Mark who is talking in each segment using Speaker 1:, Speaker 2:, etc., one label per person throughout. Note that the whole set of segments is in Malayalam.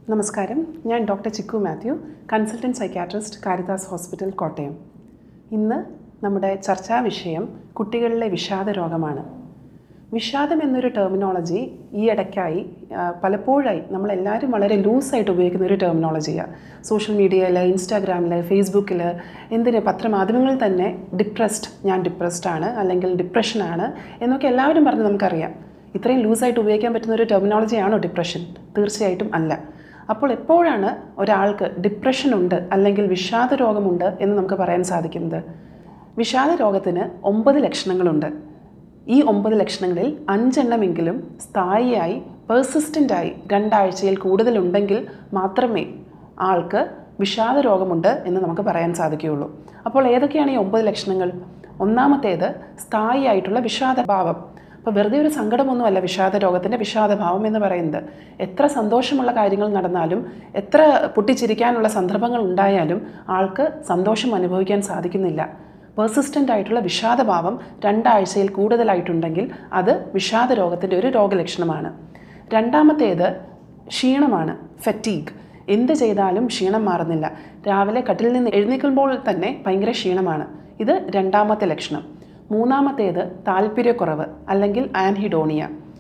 Speaker 1: നമസ്കാരം, ഞാൻ doctor Chikku Mathew, consultant psychiatrist, Caritas hospital, Kottayam. ഇന്ന് നമ്മുടെ ചർച്ചാ വിഷയം കുട്ടികളിലെ വിഷാദ രോഗമാണ്. വിഷാദം എന്നൊരു ടെർമിനോളജി ഈ ഇടയ്ക്കായി പലപ്പോഴായി നമ്മളെല്ലാവരും വളരെ ലൂസായിട്ട് ഉപയോഗിക്കുന്ന ഒരു ടെർമിനോളജിയാണ്. സോഷ്യൽ മീഡിയയിൽ, ഇൻസ്റ്റാഗ്രാമിൽ, ഫേസ്ബുക്കിൽ, പത്രമാധ്യമങ്ങളിൽ തന്നെ ഞാൻ ഡിപ്രസ്ഡ് ആണ് അല്ലെങ്കിൽ ഡിപ്രഷനാണ് എന്നൊക്കെ എല്ലാവരും പറഞ്ഞ് നമുക്കറിയാം. ഇത്രയും ലൂസായിട്ട് ഉപയോഗിക്കാൻ പറ്റുന്ന ഒരു ടെർമിനോളജിയാണോ ഡിപ്രഷൻ? തീർച്ചയായിട്ടും അല്ല. അപ്പോൾ എപ്പോഴാണ് ഒരാൾക്ക് ഡിപ്രഷൻ ഉണ്ട് അല്ലെങ്കിൽ വിഷാദ രോഗമുണ്ട് എന്ന് നമുക്ക് പറയാൻ സാധിക്കുന്നത്? വിഷാദ രോഗത്തിന് 9 ലക്ഷണങ്ങളുണ്ട്. ഈ 9 ലക്ഷണങ്ങളിൽ 5 എണ്ണമെങ്കിലും സ്ഥായിയായി പെർസിസ്റ്റൻ്റായി 2 ആഴ്ചയിൽ കൂടുതലുണ്ടെങ്കിൽ മാത്രമേ ആൾക്ക് വിഷാദ രോഗമുണ്ട് എന്ന് നമുക്ക് പറയാൻ സാധിക്കുകയുള്ളൂ. അപ്പോൾ ഏതൊക്കെയാണ് ഈ 9 ലക്ഷണങ്ങൾ? ഒന്നാമത്തേത് സ്ഥായിയായിട്ടുള്ള വിഷാദഭാവം. അപ്പോൾ വെറുതെ ഒരു സങ്കടമൊന്നുമല്ല വിഷാദ രോഗത്തിൻ്റെ വിഷാദഭാവം എന്ന് പറയുന്നത്. എത്ര സന്തോഷമുള്ള കാര്യങ്ങൾ നടന്നാലും, എത്ര പൊട്ടിച്ചിരിക്കാനുള്ള സന്ദർഭങ്ങൾ ഉണ്ടായാലും ആൾക്ക് സന്തോഷം അനുഭവിക്കാൻ സാധിക്കുന്നില്ല. പെർസിസ്റ്റൻ്റ് ആയിട്ടുള്ള വിഷാദഭാവം 2 ആഴ്ചയിൽ കൂടുതലായിട്ടുണ്ടെങ്കിൽ അത് വിഷാദ രോഗത്തിൻ്റെ ഒരു രോഗലക്ഷണമാണ്. രണ്ടാമത്തേത് ക്ഷീണമാണ്, ഫറ്റീഗ്. എന്ത് ചെയ്താലും ക്ഷീണം മാറുന്നില്ല. രാവിലെ കട്ടിലിൽ നിന്ന് എഴുന്നേൽക്കുമ്പോൾ തന്നെ ഭയങ്കര ക്ഷീണമാണ്. ഇത് രണ്ടാമത്തെ ലക്ഷണം. മൂന്നാമത്തേത് താല്പര്യക്കുറവ് അല്ലെങ്കിൽ ആൻഹിഡോണിയ.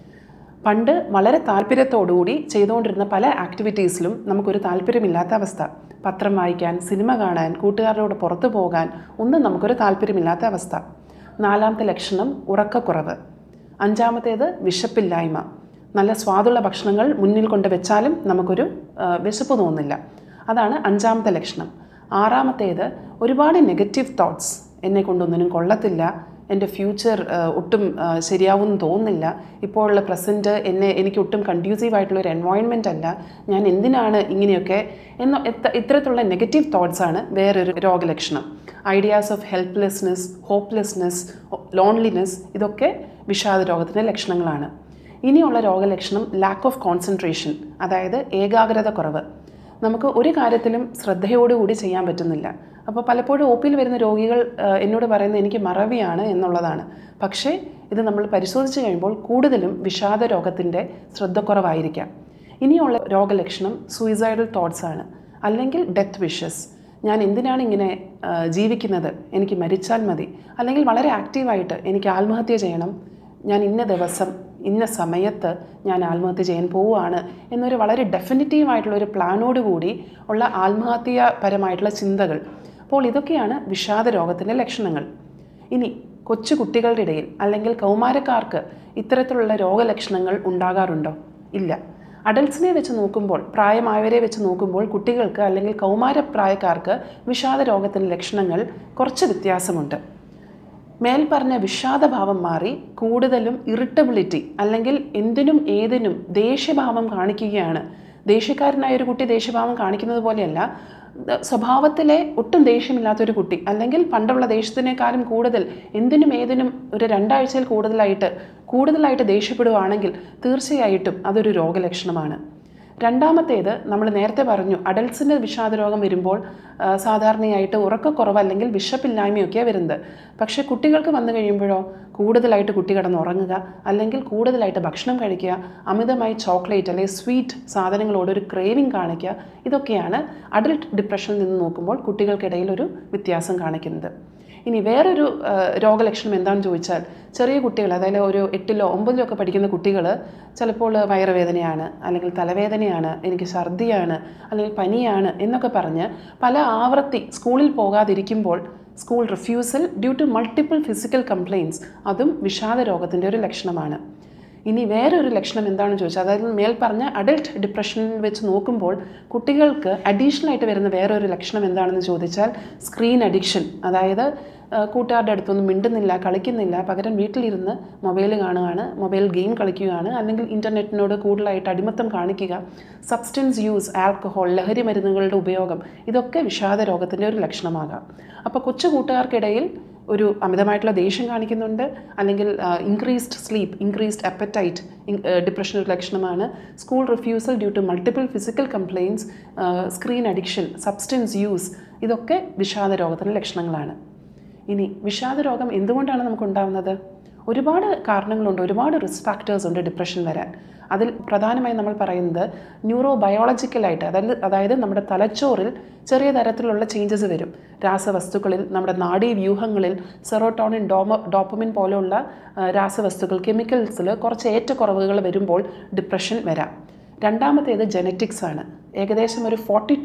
Speaker 1: പണ്ട് വളരെ താല്പര്യത്തോടുകൂടി ചെയ്തുകൊണ്ടിരുന്ന പല ആക്ടിവിറ്റീസിലും നമുക്കൊരു താല്പര്യമില്ലാത്ത അവസ്ഥ. പത്രം വായിക്കാൻ, സിനിമ കാണാൻ, കൂട്ടുകാരോട് പുറത്തു പോകാൻ ഒന്നും നമുക്കൊരു താല്പര്യമില്ലാത്ത അവസ്ഥ. നാലാമത്തെ ലക്ഷണം ഉറക്കക്കുറവ്. അഞ്ചാമത്തേത് വിശപ്പില്ലായ്മ. നല്ല സ്വാദുള്ള ഭക്ഷണങ്ങൾ മുന്നിൽ കൊണ്ട് വെച്ചാലും നമുക്കൊരു വിശപ്പ് തോന്നില്ല. അതാണ് അഞ്ചാമത്തെ ലക്ഷണം. ആറാമത്തേത് ഒരുപാട് നെഗറ്റീവ് തോട്ട്സ്. എന്നെ കൊണ്ടൊന്നിനും കൊള്ളത്തില്ല, എൻ്റെ ഫ്യൂച്ചർ ഒട്ടും ശരിയാവുമെന്ന് തോന്നുന്നില്ല, ഇപ്പോഴുള്ള പ്രസൻറ്റ് എനിക്ക് ഒട്ടും കൺഡ്യൂസീവായിട്ടുള്ളൊരു എൻവയോൺമെൻ്റ് അല്ല, ഞാൻ എന്തിനാണ് ഇങ്ങനെയൊക്കെ ഇത്തരത്തിലുള്ള നെഗറ്റീവ് തോട്ട്സാണ് വേറൊരു രോഗലക്ഷണം. Ideas of helplessness, hopelessness, loneliness, ഇതൊക്കെ വിഷാദ രോഗത്തിൻ്റെ ലക്ഷണങ്ങളാണ്. ഇനിയുള്ള രോഗലക്ഷണം ലാക്ക് ഓഫ് കോൺസെൻട്രേഷൻ, അതായത് ഏകാഗ്രത കുറവ്. നമുക്ക് ഒരു കാര്യത്തിലും ശ്രദ്ധയോടുകൂടി ചെയ്യാൻ പറ്റുന്നില്ല. അപ്പോൾ പലപ്പോഴും ഒ പിയിൽ വരുന്ന രോഗികൾ എന്നോട് പറയുന്നത് എനിക്ക് മറവിയാണ് എന്നുള്ളതാണ്. പക്ഷേ ഇത് നമ്മൾ പരിശോധിച്ച് കഴിയുമ്പോൾ കൂടുതലും വിഷാദ രോഗത്തിൻ്റെ ശ്രദ്ധക്കുറവായിരിക്കാം. ഇനിയുള്ള രോഗലക്ഷണം സൂയിസൈഡൽ തോട്ട്സാണ് അല്ലെങ്കിൽ ഡെത്ത് വിഷസ്. ഞാൻ എന്തിനാണ് ഇങ്ങനെ ജീവിക്കുന്നത്, എനിക്ക് മരിച്ചാൽ മതി, അല്ലെങ്കിൽ വളരെ ആക്റ്റീവായിട്ട് എനിക്ക് ആത്മഹത്യ ചെയ്യണം, ഞാൻ ഇന്ന ദിവസം ഇന്ന സമയത്ത് ഞാൻ ആത്മഹത്യ ചെയ്യാൻ പോവുകയാണ് എന്നൊരു വളരെ ഡെഫിനിറ്റീവായിട്ടുള്ളൊരു പ്ലാനോടുകൂടി ഉള്ള ആത്മഹത്യാപരമായിട്ടുള്ള ചിന്തകൾ. അപ്പോൾ ഇതൊക്കെയാണ് വിഷാദ രോഗത്തിൻ്റെ ലക്ഷണങ്ങൾ. ഇനി കൊച്ചു കുട്ടികളുടെ ഇടയിൽ അല്ലെങ്കിൽ കൗമാരക്കാർക്ക് ഇത്തരത്തിലുള്ള രോഗലക്ഷണങ്ങൾ ഉണ്ടാകാറുണ്ടോ? ഇല്ല. അഡൽട്ട്സിനെ വെച്ച് നോക്കുമ്പോൾ, പ്രായമായവരെ വെച്ച് നോക്കുമ്പോൾ കുട്ടികൾക്ക് അല്ലെങ്കിൽ കൗമാരപ്രായക്കാർക്ക് വിഷാദ രോഗത്തിൻ്റെ ലക്ഷണങ്ങൾ കുറച്ച് വ്യത്യാസമുണ്ട്. മേൽപ്പറഞ്ഞ വിഷാദഭാവം മാറി കൂടുതലും ഇറിറ്റബിലിറ്റി അല്ലെങ്കിൽ എന്തിനും ഏതിനും ദേഷ്യഭാവം കാണിക്കുകയാണ്. ദേഷ്യക്കാരനായ ഒരു കുട്ടി ദേഷ്യഭാവം കാണിക്കുന്നത് പോലെയല്ല, സ്വഭാവത്തിലെ ഒട്ടും ദേഷ്യമില്ലാത്തൊരു കുട്ടി അല്ലെങ്കിൽ പണ്ടുള്ള ദേഷ്യത്തിനേക്കാളും കൂടുതൽ എന്തിനും ഏതിനും ഒരു 2 ആഴ്ചയിൽ കൂടുതലായിട്ട് ദേഷ്യപ്പെടുകയാണെങ്കിൽ തീർച്ചയായിട്ടും അതൊരു രോഗലക്ഷണമാണ്. രണ്ടാമത്തേത് നമ്മൾ നേരത്തെ പറഞ്ഞു, അഡൽട്ട്സിൻ്റെ വിഷാദ രോഗം വരുമ്പോൾ സാധാരണയായിട്ട് ഉറക്കക്കുറവ് അല്ലെങ്കിൽ വിശപ്പില്ലായ്മയൊക്കെയാണ് വരുന്നത്. പക്ഷേ കുട്ടികൾക്ക് വന്നു കഴിയുമ്പോഴോ കൂടുതലായിട്ട് കുട്ടി കിടന്നുറങ്ങുക അല്ലെങ്കിൽ കൂടുതലായിട്ട് ഭക്ഷണം കഴിക്കുക, അമിതമായി ചോക്ലേറ്റ് അല്ലെങ്കിൽ സ്വീറ്റ് സാധനങ്ങളോടൊരു ക്രേവിങ് കാണിക്കുക, ഇതൊക്കെയാണ് അഡൽട്ട് ഡിപ്രഷനിൽ നിന്ന് നോക്കുമ്പോൾ കുട്ടികൾക്കിടയിൽ ഒരു വ്യത്യാസം കാണിക്കുന്നത്. ഇനി വേറൊരു രോഗലക്ഷണം എന്താണെന്ന് ചോദിച്ചാൽ, ചെറിയ കുട്ടികൾ, അതായത് ഒരു 8ലോ 9ലോ ഒക്കെ പഠിക്കുന്ന കുട്ടികൾ ചിലപ്പോൾ വയറുവേദനയാണ് അല്ലെങ്കിൽ തലവേദനയാണ്, എനിക്ക് ഛർദിയാണ് അല്ലെങ്കിൽ പനിയാണ് എന്നൊക്കെ പറഞ്ഞ് പല ആവർത്തി സ്കൂളിൽ പോകാതിരിക്കുമ്പോൾ school refusal due to multiple physical complaints, അതും വിഷാദ രോഗത്തിൻ്റെ ഒരു ലക്ഷണമാണ്. ഇനി വേറൊരു ലക്ഷണം എന്താണെന്ന് ചോദിച്ചാൽ, അതായത് മേൽപ്പറഞ്ഞ അഡൽട്ട് ഡിപ്രഷനിൽ വെച്ച് നോക്കുമ്പോൾ കുട്ടികൾക്ക് അഡീഷണലായിട്ട് വരുന്ന വേറൊരു ലക്ഷണം എന്താണെന്ന് ചോദിച്ചാൽ സ്ക്രീൻ അഡിക്ഷൻ. അതായത് കൂട്ടുകാരുടെ അടുത്തൊന്നും മിണ്ടുന്നില്ല, കളിക്കുന്നില്ല, പകരം വീട്ടിലിരുന്ന് മൊബൈൽ കാണുകയാണ്, മൊബൈൽ ഗെയിം കളിക്കുകയാണ്, അല്ലെങ്കിൽ ഇൻ്റർനെറ്റിനോട് കൂടുതലായിട്ട് അടിമത്തം കാണിക്കുക, സബ്സ്റ്റൻസ് യൂസ്, ആൽക്കഹോൾ, ലഹരി മരുന്നുകളുടെ ഉപയോഗം, ഇതൊക്കെ വിഷാദ രോഗത്തിൻ്റെ ഒരു ലക്ഷണമാകാം. അപ്പോൾ കൊച്ചു കൂട്ടുകാർക്കിടയിൽ ഒരു അമിതമായിട്ടുള്ള ദേഷ്യം കാണിക്കുന്നുണ്ട്, അല്ലെങ്കിൽ increased sleep, increased appetite depression ഒരു ലക്ഷണമാണ്. School refusal due to multiple physical complaints, screen addiction, substance use, ഇതൊക്കെ വിഷാദ രോഗത്തിൻ്റെ ലക്ഷണങ്ങളാണ്. ഇനി വിഷാദ രോഗം എന്തുകൊണ്ടാണ് നമുക്കുണ്ടാകുന്നത്? ഒരുപാട് കാരണങ്ങളുണ്ട്, ഒരുപാട് റിസ്ക് ഫാക്ടേഴ്സ് ഉണ്ട് ഡിപ്രഷൻ വരാൻ. അതിൽ പ്രധാനമായും നമ്മൾ പറയുന്നത് ന്യൂറോ ബയോളജിക്കലായിട്ട്, അതായത് നമ്മുടെ തലച്ചോറിൽ ചെറിയ തരത്തിലുള്ള ചേഞ്ചസ് വരും. രാസവസ്തുക്കളിൽ, നമ്മുടെ നാഡീവ്യൂഹങ്ങളിൽ സെറോട്ടോണിൻ, ഡോപ്പമിൻ പോലെയുള്ള രാസവസ്തുക്കൾ, കെമിക്കൽസിൽ കുറച്ച് ഏറ്റക്കുറവുകൾ വരുമ്പോൾ ഡിപ്രഷൻ വരാം. രണ്ടാമത്തേത് ജെനറ്റിക്സ് ആണ്. ഏകദേശം ഒരു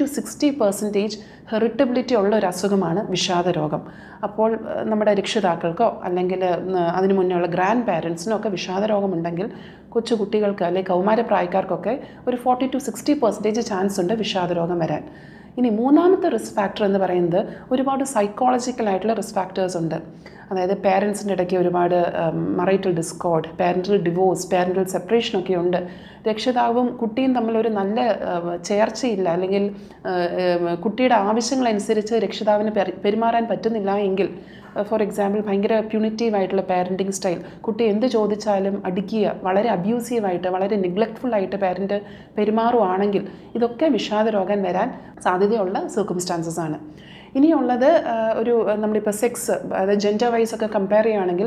Speaker 1: 40-60% ഹെറിറ്റബിലിറ്റി ഉള്ള ഒരു അസുഖമാണ് വിഷാദരോഗം. അപ്പോൾ നമ്മുടെ രക്ഷിതാക്കൾക്കോ അല്ലെങ്കിൽ അതിനു മുന്നേ ഉള്ള ഗ്രാൻഡ് പാരൻസിനോ ഒക്കെ വിഷാദരോഗമുണ്ടെങ്കിൽ കൊച്ചു കുട്ടികൾക്ക് അല്ലെങ്കിൽ കൗമാരപ്രായക്കാർക്കൊക്കെ ഒരു 40-60% ചാൻസ് ഉണ്ട് വിഷാദരോഗം വരാൻ. ഇനി മൂന്നാമത്തെ റിസ്ക് ഫാക്ടർ എന്ന് പറയുന്നത് ഒരുപാട് സൈക്കോളജിക്കലായിട്ടുള്ള റിസ്ക് ഫാക്ടേഴ്സ് ഉണ്ട്. അതായത് പേരൻസിൻ്റെ ഇടയ്ക്ക് ഒരുപാട് marital discord, parental divorce, parental സെപ്പറേഷനൊക്കെ ഉണ്ട്. രക്ഷിതാവും കുട്ടിയും തമ്മിലൊരു നല്ല ചേർച്ചയില്ല, അല്ലെങ്കിൽ കുട്ടിയുടെ ആവശ്യങ്ങളനുസരിച്ച് രക്ഷിതാവിന് പെരുമാറാൻ പറ്റുന്നില്ല എങ്കിൽ, ഫോർ എക്സാമ്പിൾ ഭയങ്കര പ്യൂണിറ്റീവായിട്ടുള്ള പാരൻറ്റിങ് സ്റ്റൈൽ, കുട്ടി എന്ത് ചോദിച്ചാലും അടിക്കുക, വളരെ അബ്യൂസീവായിട്ട്, വളരെ നെഗ്ലക്റ്റ്ഫുള്ളായിട്ട് പാരൻറ്റ് പെരുമാറുവാണെങ്കിൽ ഇതൊക്കെ വിഷാദരോഗം വരാൻ സാധ്യതയുള്ള സർക്കംസ്റ്റാൻസസ് ആണ്. ഇനിയുള്ളത് നമ്മളിപ്പോൾ സെക്സ്, അതായത് ജെൻഡർ വൈസ് ഒക്കെ കമ്പയർ ചെയ്യുകയാണെങ്കിൽ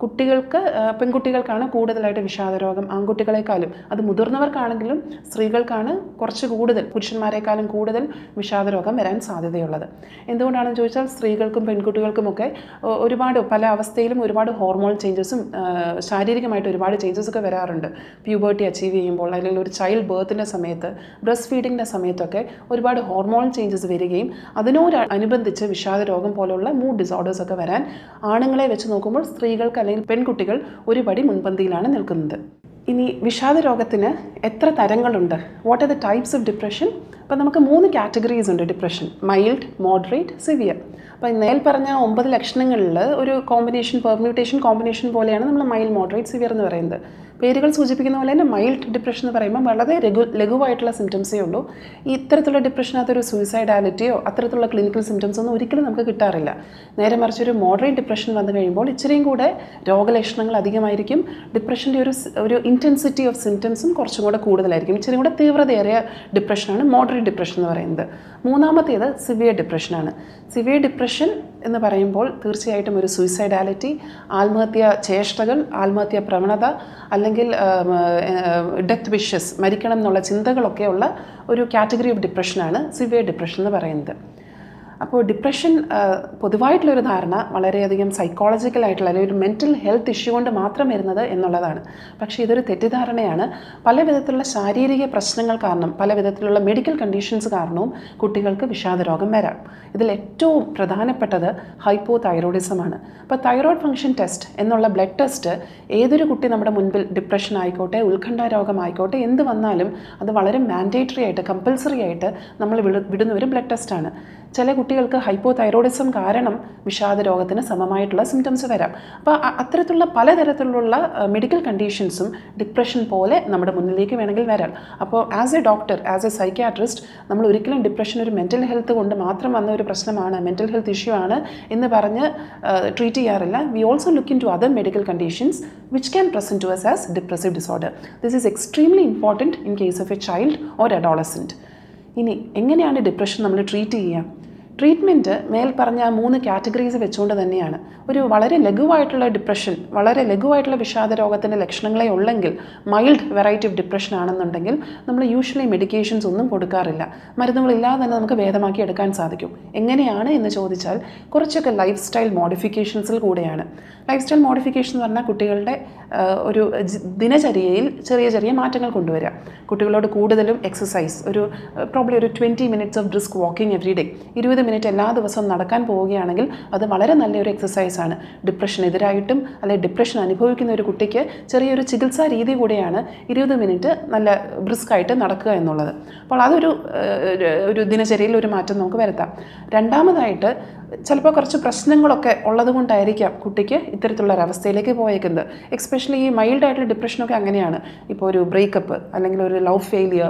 Speaker 1: പെൺകുട്ടികൾക്കാണ് കൂടുതലായിട്ട് വിഷാദരോഗം ആൺകുട്ടികളെക്കാളും. അത് മുതിർന്നവർക്കാണെങ്കിലും സ്ത്രീകൾക്കാണ് കുറച്ച് കൂടുതൽ, പുരുഷന്മാരെക്കാളും കൂടുതൽ വിഷാദരോഗം വരാൻ സാധ്യതയുള്ളത്. എന്തുകൊണ്ടാണെന്ന് ചോദിച്ചാൽ സ്ത്രീകൾക്കും പെൺകുട്ടികൾക്കുമൊക്കെ പല അവസ്ഥയിലും ഒരുപാട് ഹോർമോൺ ചേഞ്ചസും ശാരീരികമായിട്ട് ഒരുപാട് ചേഞ്ചസൊക്കെ വരാറുണ്ട്. പ്യൂബർട്ടി അച്ചീവ് ചെയ്യുമ്പോൾ, അല്ലെങ്കിൽ ഒരു ചൈൽഡ് ബർത്തിൻ്റെ സമയത്ത്, ബ്രസ്റ്റ് ഫീഡിങ്ങിൻ്റെ സമയത്തൊക്കെ ഒരുപാട് ഹോർമോൺ ചേഞ്ചസ് വരികയും അതിനോടനുബന്ധിച്ച് വിഷാദരോഗം പോലുള്ള മൂഡ് ഡിസോർഡേഴ്സൊക്കെ വരാൻ ആണുങ്ങളെ വെച്ച് നോക്കുമ്പോൾ സ്ത്രീകൾക്ക് അല്ലെങ്കിൽ പെൺകുട്ടികൾ ഒരു പടി മുൻപന്തിയിലാണ് നിൽക്കുന്നത്. ഇനി വിഷാദരോഗത്തിന് എത്ര തരങ്ങളുണ്ട്? What are the types of depression? അപ്പോൾ നമുക്ക് 3 കാറ്റഗറീസ് ഉണ്ട് ഡിപ്രഷൻ: മൈൽഡ്, മോഡറേറ്റ്, സിവിയർ. അപ്പോൾ നേൽ പറഞ്ഞ 9 ലക്ഷണങ്ങളിൽ ഒരു പെർമ്യൂട്ടേഷൻ കോമ്പിനേഷൻ പോലെയാണ് നമ്മൾ മൈൽഡ്, മോഡറേറ്റ്, സിവിയർ എന്ന് പറയുന്നത്. പേരുകൾ സൂചിപ്പിക്കുന്ന പോലെ തന്നെ മൈൽഡ് ഡിപ്രഷൻ എന്ന് പറയുമ്പോൾ വളരെ ലഘുവായിട്ടുള്ള സിംറ്റംസേ ഉള്ളൂ. ഇത്തരത്തിലുള്ള ഡിപ്രഷനകത്തൊരു സൂയിസൈഡാലിറ്റിയോ അത്തരത്തിലുള്ള ക്ലിനിക്കൽ സിംറ്റംസ് ഒന്നും ഒരിക്കലും നമുക്ക് കിട്ടാറില്ല. നേരെ മറിച്ച് ഒരു മോഡറേറ്റ് ഡിപ്രഷൻ വന്നു കഴിയുമ്പോൾ ഇച്ചിരിയും കൂടെ രോഗലക്ഷണങ്ങൾ അധികമായിരിക്കും. ഡിപ്രഷൻ്റെ ഒരു ഇൻറ്റൻസിറ്റി ഓഫ് സിംറ്റംസും കുറച്ചും കൂടെ കൂടുതലായിരിക്കും. ഇച്ചിരിയും കൂടെ തീവ്രതയേറിയ ഡിപ്രഷനാണ് മോഡറേറ്റ് ഡിപ്രഷൻ എന്ന് പറയുന്നത്. മൂന്നാമത്തേത് സിവിയർ ഡിപ്രഷനാണ്. സിവിയർ ഡിപ്രഷൻ എന്ന് പറയുമ്പോൾ തീർച്ചയായിട്ടും ഒരു സൂയിസൈഡാലിറ്റി, ആത്മഹത്യാ ചേഷ്ടകൾ, ആത്മഹത്യാ പ്രവണത, അല്ലെങ്കിൽ ഡെത്ത് വിഷസ്, മരിക്കണം എന്നുള്ള ചിന്തകളൊക്കെയുള്ള ഒരു കാറ്റഗറി ഓഫ് ഡിപ്രഷനാണ് സിവിയർ ഡിപ്രഷൻ എന്ന് പറയുന്നത്. അപ്പോൾ ഡിപ്രഷൻ പൊതുവായിട്ടുള്ളൊരു ധാരണ വളരെയധികം സൈക്കോളജിക്കലായിട്ടുള്ള അല്ലെങ്കിൽ ഒരു മെൻ്റൽ ഹെൽത്ത് ഇഷ്യൂ കൊണ്ട് മാത്രം വരുന്നത് എന്നുള്ളതാണ്. പക്ഷേ ഇതൊരു തെറ്റിദ്ധാരണയാണ്. പല വിധത്തിലുള്ള ശാരീരിക പ്രശ്നങ്ങൾ കാരണം, പല വിധത്തിലുള്ള മെഡിക്കൽ കണ്ടീഷൻസ് കാരണവും കുട്ടികൾക്ക് വിഷാദരോഗം വരാം. ഇതിൽ ഏറ്റവും പ്രധാനപ്പെട്ടത് ഹൈപ്പോതൈറോയിഡിസമാണ്. അപ്പോൾ തൈറോയ്ഡ് ഫംഗ്ഷൻ ടെസ്റ്റ് എന്നുള്ള ബ്ലഡ് ടെസ്റ്റ് ഏതൊരു കുട്ടി നമ്മുടെ മുൻപിൽ ഡിപ്രഷൻ ആയിക്കോട്ടെ, ഉത്കണ്ഠ രോഗമായിക്കോട്ടെ, എന്ത് വന്നാലും അത് വളരെ മാൻഡേറ്ററി ആയിട്ട്, കമ്പൽസറി ആയിട്ട് നമ്മൾ വിടുന്ന ഒരു ബ്ലഡ് ടെസ്റ്റാണ്. ചില കുട്ടികൾക്ക് ഹൈപ്പോതൈറോയിഡിസം കാരണം വിഷാദ രോഗത്തിന് സമമായിട്ടുള്ള സിംറ്റംസ് വരാം. അപ്പോൾ അത്തരത്തിലുള്ള പലതരത്തിലുള്ള മെഡിക്കൽ കണ്ടീഷൻസും ഡിപ്രഷൻ പോലെ നമ്മുടെ മുന്നിലേക്ക് വേണമെങ്കിൽ വരാം. അപ്പോൾ as a doctor, as a psychiatrist, നമ്മൾ ഒരിക്കലും ഡിപ്രഷൻ ഒരു മെൻ്റൽ ഹെൽത്ത് കൊണ്ട് മാത്രം വന്ന ഒരു പ്രശ്നമാണ്, മെൻ്റൽ ഹെൽത്ത് ഇഷ്യൂ ആണ് എന്ന് പറഞ്ഞ് ട്രീറ്റ് ചെയ്യാറില്ല. We also look into other medical conditions which can present to us as depressive disorder. This is extremely important in case of a child or adolescent. ഇനി എങ്ങനെയാണ് ഡിപ്രഷൻ നമ്മൾ ട്രീറ്റ് ചെയ്യുക? ട്രീറ്റ്മെൻറ്റ് മേൽ പറഞ്ഞ 3 കാറ്റഗറീസ് വെച്ചുകൊണ്ട് തന്നെയാണ്. ഒരു വളരെ ലഘുവായിട്ടുള്ള ഡിപ്രഷൻ, വളരെ ലഘുവായിട്ടുള്ള വിഷാദ രോഗത്തിൻ്റെ ലക്ഷണങ്ങളെ ഉള്ളെങ്കിൽ, മൈൽഡ് വെറൈറ്റി ഓഫ് ഡിപ്രഷൻ ആണെന്നുണ്ടെങ്കിൽ നമ്മൾ യൂഷ്വലി മെഡിക്കേഷൻസ് ഒന്നും കൊടുക്കാറില്ല. മരുന്നുകളില്ലാതെ തന്നെ നമുക്ക് ഭേദമാക്കി എടുക്കാൻ സാധിക്കും. എങ്ങനെയാണ് എന്ന് ചോദിച്ചാൽ കുറച്ചൊക്കെ ലൈഫ് സ്റ്റൈൽ മോഡിഫിക്കേഷൻസിൽ കൂടെയാണ്. ലൈഫ് സ്റ്റൈൽ മോഡിഫിക്കേഷൻ എന്ന് പറഞ്ഞാൽ കുട്ടികളുടെ ഒരു ദിനചര്യയിൽ ചെറിയ ചെറിയ മാറ്റങ്ങൾ കൊണ്ടുവരിക. കുട്ടികളോട് കൂടുതലും എക്സസൈസ്, പ്രോബ്ലി ഒരു 20 minutes of brisk walking every day, 20 minute എല്ലാ ദിവസവും നടക്കാൻ പോവുകയാണെങ്കിൽ അത് വളരെ നല്ലൊരു എക്സസൈസാണ്. ഡിപ്രഷനെതിരായിട്ടും അല്ലെങ്കിൽ ഡിപ്രഷൻ അനുഭവിക്കുന്ന ഒരു കുട്ടിക്ക് ചെറിയൊരു ചികിത്സാ രീതി കൂടെയാണ് 20 മിനിറ്റ് നല്ല ബ്രിസ്കായിട്ട് നടക്കുക എന്നുള്ളത്. അപ്പോൾ അതൊരു ദിനചര്യയിൽ ഒരു മാറ്റം നമുക്ക് വരുത്താം. രണ്ടാമതായിട്ട് ചിലപ്പോൾ കുറച്ച് പ്രശ്നങ്ങളൊക്കെ ഉള്ളത് കൊണ്ടായിരിക്കാം കുട്ടിക്ക് ഇത്തരത്തിലുള്ള ഒരവസ്ഥയിലേക്ക് പോയേക്കുന്നത്. എക്സ്പെഷ്യലി ഈ മൈൽഡായിട്ടുള്ള ഡിപ്രഷനൊക്കെ അങ്ങനെയാണ്. ഇപ്പോൾ ഒരു ബ്രേക്കപ്പ്, അല്ലെങ്കിൽ ഒരു ലവ് ഫെയിലിയർ,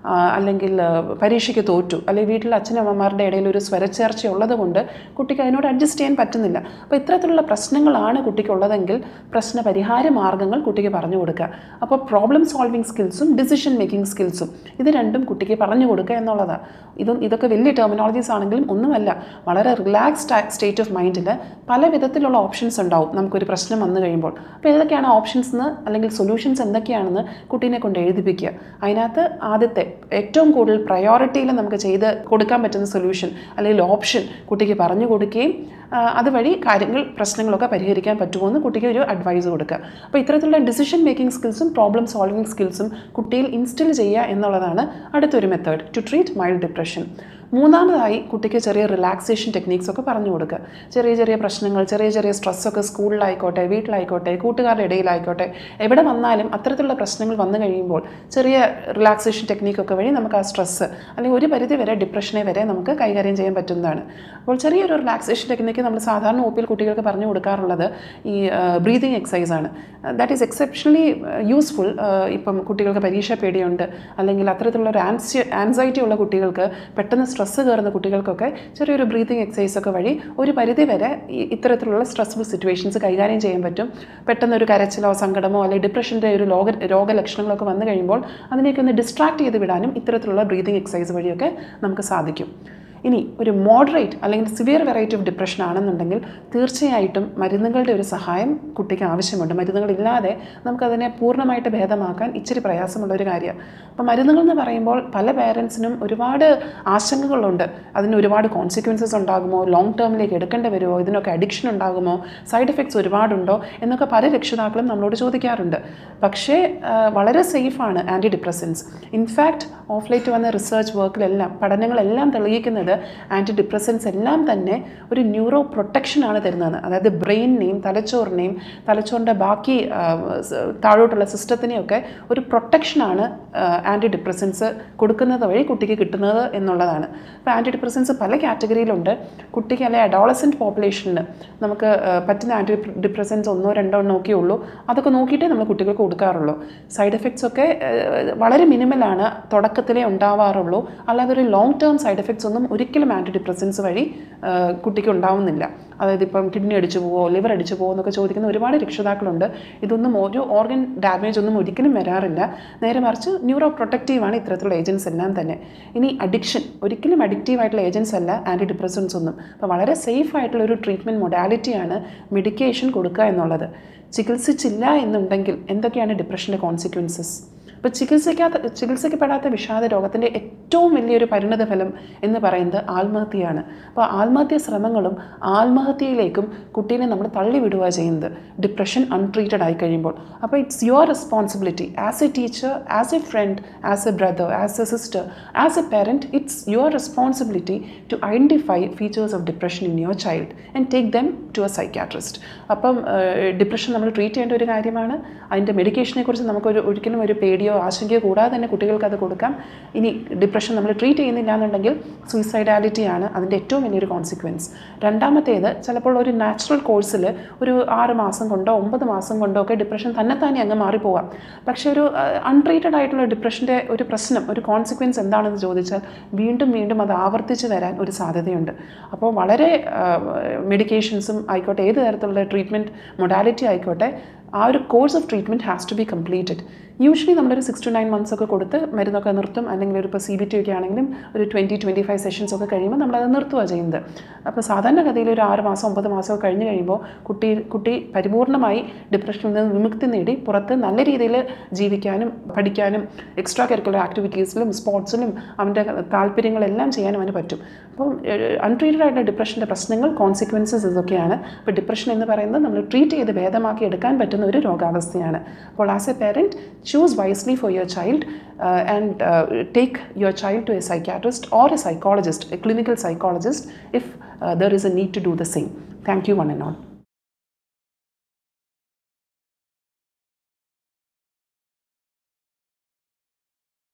Speaker 1: അല്ലെങ്കിൽ പരീക്ഷയ്ക്ക് തോറ്റു, അല്ലെങ്കിൽ വീട്ടിൽ അച്ഛനമ്മമാരുടെ ഇടയിൽ ഒരു സ്വരച്ചേർച്ച ഉള്ളത് കൊണ്ട് കുട്ടിക്ക് അതിനോട് അഡ്ജസ്റ്റ് ചെയ്യാൻ പറ്റുന്നില്ല. അപ്പോൾ ഇത്തരത്തിലുള്ള പ്രശ്നങ്ങളാണ് കുട്ടിക്കുള്ളതെങ്കിൽ പ്രശ്ന പരിഹാര മാർഗ്ഗങ്ങൾ കുട്ടിക്ക് പറഞ്ഞു കൊടുക്കുക. അപ്പോൾ പ്രോബ്ലം സോൾവിങ് സ്കിൽസും ഡിസിഷൻ മേക്കിംഗ് സ്കിൽസും ഇത് രണ്ടും കുട്ടിക്ക് പറഞ്ഞു കൊടുക്കുക എന്നുള്ളതാണ്. ഇതൊക്കെ വലിയ ടെർമിനോളജീസ് ആണെങ്കിലും ഒന്നുമല്ല, വളരെ റിലാക്സ്ഡ് സ്റ്റേറ്റ് ഓഫ് മൈൻഡിൽ പല വിധത്തിലുള്ള ഓപ്ഷൻസ് ഉണ്ടാവും നമുക്കൊരു പ്രശ്നം വന്നു കഴിയുമ്പോൾ. അപ്പോൾ ഏതൊക്കെയാണ് ഓപ്ഷൻസ് എന്ന് അല്ലെങ്കിൽ സൊല്യൂഷൻസ് എന്തൊക്കെയാണെന്ന് കുട്ടീനെ കൊണ്ട് എഴുതിപ്പിക്കുക. അതിനകത്ത് ആദ്യത്തെ ഏറ്റവും കൂടുതൽ പ്രയോറിറ്റിയിൽ നമുക്ക് ചെയ്ത് കൊടുക്കാൻ പറ്റുന്ന സൊല്യൂഷൻ അല്ലെങ്കിൽ ഓപ്ഷൻ കുട്ടിക്ക് പറഞ്ഞു കൊടുക്കുകയും അതുവഴി പ്രശ്നങ്ങളൊക്കെ പരിഹരിക്കാൻ പറ്റുമോ എന്ന് കുട്ടിക്ക് ഒരു അഡ്വൈസ് കൊടുക്കുക. അപ്പോൾ ഇത്തരത്തിലുള്ള ഡിസിഷൻ മേക്കിംഗ് സ്കിൽസും പ്രോബ്ലം സോൾവിങ് സ്കിൽസും കുട്ടിയിൽ ഇൻസ്റ്റിൽ ചെയ്യുക എന്നുള്ളതാണ് അടുത്തൊരു method to treat mild depression. മൂന്നാമതായി കുട്ടിക്ക് ചെറിയ റിലാക്സേഷൻ ടെക്നീക്സ് ഒക്കെ പറഞ്ഞു കൊടുക്കുക. ചെറിയ ചെറിയ പ്രശ്നങ്ങൾ, ചെറിയ ചെറിയ സ്ട്രെസ്സൊക്കെ സ്കൂളിലായിക്കോട്ടെ, വീട്ടിലായിക്കോട്ടെ, കൂട്ടുകാരുടെ ഇടയിലായിക്കോട്ടെ, എവിടെ വന്നാലും അത്തരത്തിലുള്ള പ്രശ്നങ്ങൾ വന്നു കഴിയുമ്പോൾ ചെറിയ റിലാക്സേഷൻ ടെക്നീക്കൊക്കെ വഴി നമുക്ക് ആ സ്ട്രെസ്സ് അല്ലെങ്കിൽ ഒരു പരിധി വരെ ഡിപ്രഷനെ വരെ നമുക്ക് കൈകാര്യം ചെയ്യാൻ പറ്റുന്നതാണ്. അപ്പോൾ ചെറിയൊരു റിലാക്സേഷൻ ടെക്നിക്ക് നമ്മൾ സാധാരണ ഒ.പിയിൽ കുട്ടികൾക്ക് പറഞ്ഞു കൊടുക്കാറുള്ളത് ഈ ബ്രീതിങ് എക്സസൈസ് ആണ്. That is exceptionally useful. ഇപ്പം കുട്ടികൾക്ക് പരീക്ഷ പേടിയുണ്ട് അല്ലെങ്കിൽ അത്തരത്തിലുള്ള ഒരു ആൻസൈറ്റി ഉള്ള കുട്ടികൾക്ക്, പെട്ടെന്ന് സ്ട്രെസ്സ് കയറുന്ന കുട്ടികൾക്കൊക്കെ ചെറിയൊരു ബ്രീതിങ് എക്സസൈസൊക്കെ വഴി ഒരു പരിധി വരെ ഇത്തരത്തിലുള്ള സ്ട്രെസ്ഫുൾ സിറ്റുവേഷൻസ് കൈകാര്യം ചെയ്യാൻ പറ്റും. പെട്ടെന്നൊരു കരച്ചിലോ സങ്കടമോ അല്ലെങ്കിൽ ഡിപ്രഷൻ്റെ ഒരു രോഗലക്ഷണങ്ങളൊക്കെ വന്നു കഴിയുമ്പോൾ അതിനെയൊക്കെ ഒന്ന് ഡിസ്ട്രാക്ട് ചെയ്ത് വിടാനും ഇത്തരത്തിലുള്ള ബ്രീതിങ് എക്സസൈസ് വഴിയൊക്കെ നമുക്ക് സാധിക്കും. ഇനി ഒരു മോഡറേറ്റ് അല്ലെങ്കിൽ സിവിയർ വെറൈറ്റി ഓഫ് ഡിപ്രഷൻ ആണെന്നുണ്ടെങ്കിൽ തീർച്ചയായിട്ടും മരുന്നുകളുടെ ഒരു സഹായം കുട്ടിക്ക് ആവശ്യമുണ്ട്. മരുന്നുകളില്ലാതെ നമുക്കതിനെ പൂർണ്ണമായിട്ട് ഭേദമാക്കാൻ ഇച്ചിരി പ്രയാസമുള്ളൊരു കാര്യമാണ്. അപ്പോൾ മരുന്നുകൾ എന്ന് പറയുമ്പോൾ പല പേരൻസിനും ഒരുപാട് ആശങ്കകളുണ്ട്. അതിന് ഒരുപാട് കോൺസിക്വൻസസ് ഉണ്ടാകുമോ, ലോങ് ടേമിലേക്ക് എടുക്കേണ്ടി വരുമോ, ഇതിനൊക്കെ അഡിക്ഷൻ ഉണ്ടാകുമോ, സൈഡ് എഫക്ട്സ് ഒരുപാടുണ്ടോ എന്നൊക്കെ പല രക്ഷിതാക്കളും നമ്മളോട് ചോദിക്കാറുണ്ട്. പക്ഷേ വളരെ സേഫാണ് antidepressants. In fact of late വന്ന റിസർച്ച് വർക്കിലെല്ലാം പഠനങ്ങളെല്ലാം തെളിയിക്കുന്നത് ആൻറ്റി ഡിപ്രസൻസ് എല്ലാം തന്നെ ഒരു ന്യൂറോ പ്രൊട്ടക്ഷനാണ് തരുന്നത്. അതായത് ബ്രെയിനിനെയും തലച്ചോറിൻ്റെ ബാക്കി താഴോട്ടുള്ള സിസ്റ്റത്തിനെയൊക്കെ ഒരു പ്രൊട്ടക്ഷനാണ് ആൻറ്റി ഡിപ്രസൻസ് കൊടുക്കുന്നത് വഴി കുട്ടിക്ക് കിട്ടുന്നത് എന്നുള്ളതാണ്. അപ്പോൾ ആൻറ്റി ഡിപ്രസൻസ് പല കാറ്റഗറിയിലുണ്ട്. കുട്ടിക്ക് അല്ലെങ്കിൽ അഡോളസെൻറ്റ് പോപ്പുലേഷനിൽ നമുക്ക് പറ്റുന്ന ആൻറ്റി ഡിപ്രസൻസ് 1-2 ഒക്കെ ഉള്ളൂ. അതൊക്കെ നോക്കിയിട്ടേ നമ്മൾ കുട്ടികൾക്ക് കൊടുക്കാറുള്ളൂ. സൈഡ് എഫക്ട്സ് ഒക്കെ വളരെ മിനിമലാണ്, തുടക്കത്തിലേ ഉണ്ടാവാറുള്ളൂ. അല്ലാതെ ഒരു ലോങ് ടേം സൈഡ് എഫക്ട്സ് ഒന്നും ഒരിക്കലും ആൻറ്റി ഡിപ്രസൻസ് വഴി കുട്ടിക്ക് ഉണ്ടാവുന്നില്ല. അതായത് ഇപ്പം കിഡ്നി അടിച്ചു പോവോ, ലിവർ അടിച്ചു പോവോ എന്നൊക്കെ ചോദിക്കുന്ന ഒരുപാട് രക്ഷിതാക്കളുണ്ട്. ഇതൊന്നും ഒരു ഓർഗൻ ഡാമേജ് ഒന്നും ഒരിക്കലും വരാറില്ല. നേരെ മറിച്ച് ന്യൂറോ പ്രൊട്ടക്റ്റീവാണ് ഇത്തരത്തിലുള്ള ഏജൻസ് എല്ലാം തന്നെ. ഇനി അഡിക്ഷൻ, ഒരിക്കലും അഡിക്റ്റീവ് ആയിട്ടുള്ള ഏജൻസ് അല്ല ആൻറ്റി ഡിപ്രസൻസ് ഒന്നും. അപ്പോൾ വളരെ സേഫ് ആയിട്ടുള്ള ഒരു ട്രീറ്റ്മെൻറ്റ് മൊഡാലിറ്റിയാണ് മെഡിക്കേഷൻ കൊടുക്കുക എന്നുള്ളത്. ചികിത്സിച്ചില്ല എന്നുണ്ടെങ്കിൽ എന്തൊക്കെയാണ് ഡിപ്രഷൻ്റെ കോൺസിക്വൻസസ്? അപ്പോൾ ചികിത്സിക്കപ്പെടാത്ത വിഷാദ രോഗത്തിൻ്റെ ഏറ്റവും വലിയൊരു പരിണതഫലം എന്ന് പറയുന്നത് ആത്മഹത്യയാണ്. അപ്പോൾ ആത്മഹത്യ ശ്രമങ്ങളും ആത്മഹത്യയിലേക്കും കുട്ടീനെ നമ്മൾ തള്ളിവിടുക ചെയ്യുന്നത് ഡിപ്രഷൻ അൺട്രീറ്റഡ് ആയി കഴിയുമ്പോൾ. അപ്പോൾ it's your responsibility as a teacher, as a friend, as a brother, as a sister, as a parent, it's your responsibility to identify features of depression in your child and take them to a psychiatrist. അപ്പം ഡിപ്രഷൻ നമ്മൾ ട്രീറ്റ് ചെയ്യേണ്ട ഒരു കാര്യമാണ്. അതിൻ്റെ മെഡിക്കേഷനെ കുറിച്ച് നമുക്ക് ഒരിക്കലും ഒരു പേടിയോ ആശങ്കയോ കൂടാതെ തന്നെ കുട്ടികൾക്ക് അത് കൊടുക്കാം. ഇനി ഡിപ്രഷൻ നമ്മൾ ട്രീറ്റ് ചെയ്യുന്നില്ല എന്നുണ്ടെങ്കിൽ സൂയിസൈഡാലിറ്റിയാണ് അതിൻ്റെ ഏറ്റവും വലിയൊരു കോൺസിക്വൻസ്. രണ്ടാമത്തേത്, ചിലപ്പോൾ ഒരു നാച്ചുറൽ കോഴ്സിൽ ഒരു 6 മാസം കൊണ്ടോ 9 മാസം കൊണ്ടോ ഒക്കെ ഡിപ്രഷൻ തന്നെത്താനെ അങ്ങ് മാറിപ്പോവാം. പക്ഷേ ഒരു അൺട്രീറ്റഡ് ആയിട്ടുള്ള ഡിപ്രഷൻ്റെ ഒരു പ്രശ്നം, ഒരു കോൺസിക്വൻസ് എന്താണെന്ന് ചോദിച്ചാൽ വീണ്ടും അത് ആവർത്തിച്ച് വരാൻ ഒരു സാധ്യതയുണ്ട്. അപ്പോൾ വളരെ മെഡിക്കേഷൻസും ആയിക്കോട്ടെ, ഏത് തരത്തിലുള്ള ട്രീറ്റ്മെൻറ്റ് മൊഡാലിറ്റി ആയിക്കോട്ടെ, ആ ഒരു course of treatment has to be completed. Usually നമ്മളൊരു 6 to 9 months ഒക്കെ കൊടുത്ത് മരുന്നൊക്കെ നിർത്തും. അല്ലെങ്കിൽ ഒരു ഇപ്പോൾ CBT ഒക്കെ ആണെങ്കിലും ഒരു 20-25 സെഷൻസ് ഒക്കെ കഴിയുമ്പോൾ നമ്മളത് നിർത്തുകയാണ് ചെയ്യുന്നത്. അപ്പോൾ സാധാരണഗതിയിൽ ഒരു 6 മാസം 9 മാസമൊക്കെ കഴിഞ്ഞ് കഴിയുമ്പോൾ കുട്ടി പരിപൂർണമായി ഡിപ്രഷനിൽ നിന്ന് വിമുക്തി നേടി പുറത്ത് നല്ല രീതിയിൽ ജീവിക്കാനും പഠിക്കാനും എക്സ്ട്രാ കരിക്കുലർ ആക്ടിവിറ്റീസിലും സ്പോർട്സിലും അവൻ്റെ താല്പര്യങ്ങളെല്ലാം ചെയ്യാനും അവന് പറ്റും. അപ്പം അൺട്രീറ്റഡ് ആയിട്ടുള്ള ഡിപ്രഷൻ്റെ പ്രശ്നങ്ങൾ, കോൺസിക്വൻസസ് ഇതൊക്കെയാണ്. അപ്പോൾ ഡിപ്രഷൻ എന്ന് പറയുന്നത് നമ്മൾ ട്രീറ്റ് ചെയ്ത് ഭേദമാക്കി എടുക്കാൻ പറ്റുന്ന ഒരു രോഗാവസ്ഥയാണ്. അപ്പോൾ as a parent, choose wisely for your child and take your child to a psychiatrist or a psychologist, a clinical psychologist, if there is a need to do the same. Thank you one and all.